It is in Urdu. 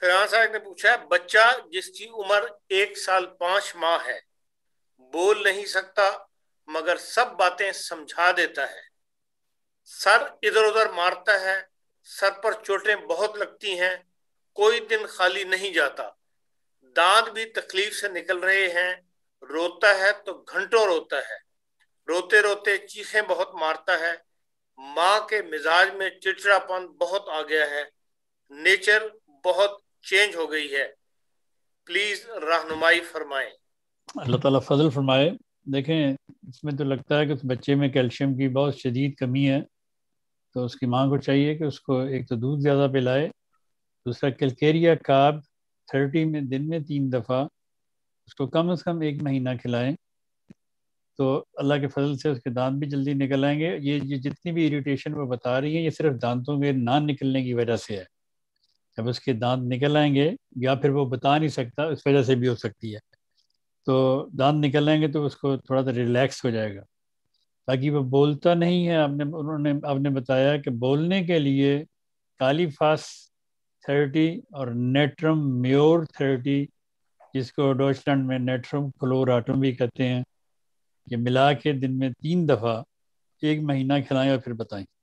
فرحان صاحب نے پوچھا ہے بچہ جس کی عمر 1 سال 5 ماہ ہے، بول نہیں سکتا مگر سب باتیں سمجھا دیتا ہے، سر ادھر ادھر مارتا ہے، سر پر چوٹیں بہت لگتی ہیں، کوئی دن خالی نہیں جاتا، دانت بھی تکلیف سے نکل رہے ہیں، روتا ہے تو گھنٹوں روتا ہے، روتے روتے چیخیں بہت مارتا ہے، ماں کے مزاج میں چڑچڑاپن بہت آ گیا ہے، نیچر بہت چینج ہو گئی ہے، پلیز رہنمائی فرمائیں۔ اللہ تعالیٰ فضل فرمائے۔ دیکھیں اس میں تو لگتا ہے کہ اس بچے میں کیلشیم کی بہت شدید کمی ہے، تو اس کی ماں کو چاہیے کہ اس کو ایک تو دودھ زیادہ پلائے، دوسرا کیلکیریا کارب 30 میں دن میں 3 دفعہ اس کو کم از کم 1 مہینہ کھلائیں، تو اللہ کے فضل سے اس کے دانت بھی جلدی نکل آئیں گے۔ یہ جتنی بھی اریٹیشن وہ بتا رہی ہیں یہ صرف دانتوں کے نہ نکلنے کی وجہ سے ہے، جب اس کے دانت نکل آئیں گے یا پھر وہ بتا نہیں سکتا اس وجہ سے بھی ہو سکتی ہے، تو دانت نکل آئیں گے تو اس کو تھوڑا سا ریلیکس ہو جائے گا۔ باقی وہ بولتا نہیں ہے، آپ نے بتایا کہ بولنے کے لیے کالی فاس 30 اور نیٹرم میور 30، جس کو ڈوچلینڈ میں نیٹرم کلوراٹم بھی کہتے ہیں، یہ ملا کے دن میں 3 دفعہ 1 مہینہ کھلائیں اور پھر بتائیں۔